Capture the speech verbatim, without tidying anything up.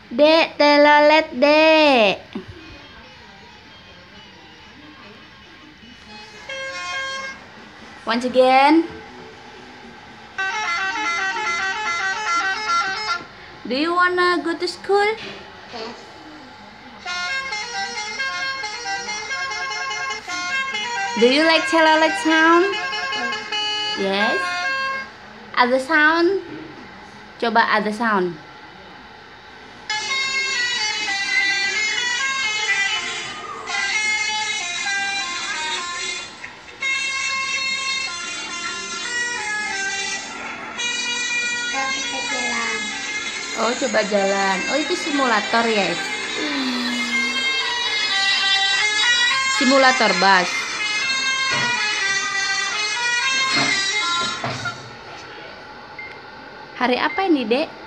Dek, telolet, Dek. Once again. Do you wanna go to school? Yes. Do you like telolet sound? Yes. Other sound? Coba other sound. Kita bisa jalan. Oh, coba jalan. Oh, itu simulator, yes. Simulator bus. Hari apa ini, Dek?